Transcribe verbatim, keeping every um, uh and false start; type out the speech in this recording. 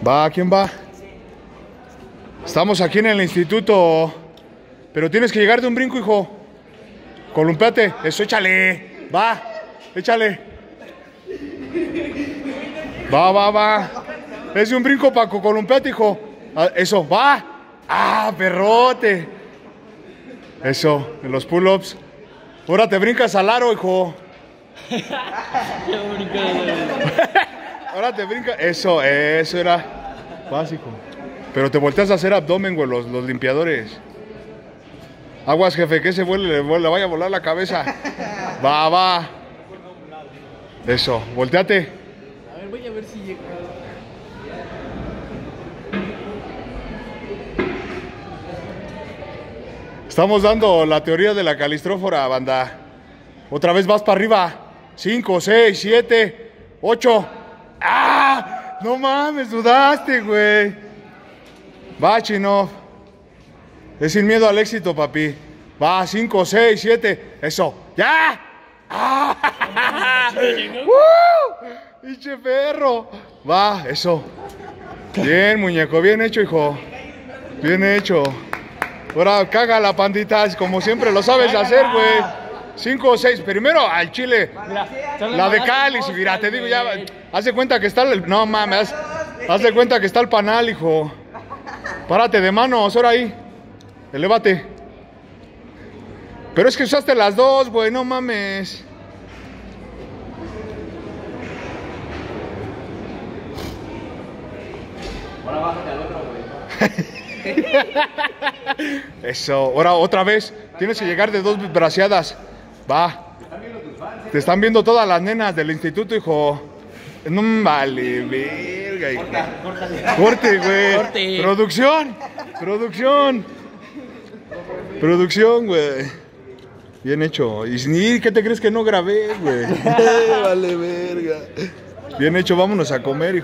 Va, ¿quién va? Estamos aquí en el instituto. Pero tienes que llegar de un brinco, hijo. Columpiate. Eso, échale. Va, échale. Va, va, va. Es de un brinco, Paco. Columpiate, hijo. Eso, va. Ah, perrote. Eso, en los pull-ups. Ahora te brincas al aro, hijo. Ahora te brincas. Eso, eso era básico. Pero te volteas a hacer abdomen, güey, los, los limpiadores. Aguas, jefe, que se vuele, le, le vaya a volar la cabeza. Va, va. Eso, volteate. A ver, voy a ver si llega. Estamos dando la teoría de la calistrófora, banda. Otra vez vas para arriba. Cinco, seis, siete, ocho. ¡Ah! No mames, dudaste, güey. Va, Chino. Es sin miedo al éxito, papi. Va, cinco, seis, siete. Eso. ¡Ya! ¡Ah! ¡Uh! ¡Pinche perro! Va, eso. Bien, muñeco. Bien hecho, hijo. Bien hecho. Ahora caga la pandita, como siempre lo sabes hacer, güey. Cinco o seis. Primero al chile. La de cáliz, mira, te digo ya. Haz de cuenta que está el. No mames. Haz, haz de cuenta que está el panal, hijo. Párate de manos, ahora ahí. Elévate. Pero es que usaste las dos, güey, no mames. Ahora bájate al otro, güey. Eso, ahora otra vez. Tienes que llegar de dos braceadas. Va. Te están viendo todas las nenas del instituto, hijo. No vale, verga, hijo. Corte, güey. Corte. Producción. Producción. Producción, güey. Bien hecho. Y ni, ¿qué te crees que no grabé, güey? Vale, verga. Bien hecho, vámonos a comer, hijo.